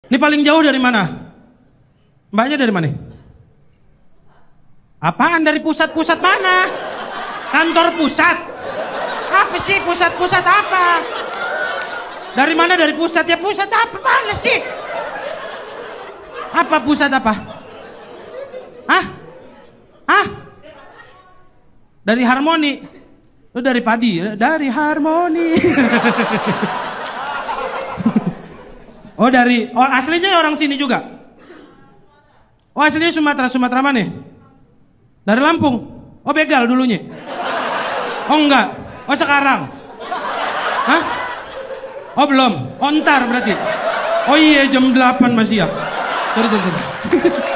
Ini paling jauh dari mana? Mbaknya dari mana? Apaan dari pusat-pusat mana? Kantor pusat? Apa sih pusat-pusat apa? Dari mana dari pusat? Ya pusat apa? Mana sih? Apa pusat apa? Hah? Hah? Dari Harmoni? Lu dari padi? Dari Harmoni. Oh aslinya orang sini juga? Oh aslinya Sumatera mana? Dari Lampung? Oh begal dulunya? Oh enggak? Oh sekarang? Hah? Oh belum? Oh ntar berarti? Oh iya jam 8 masih ya? Sorry.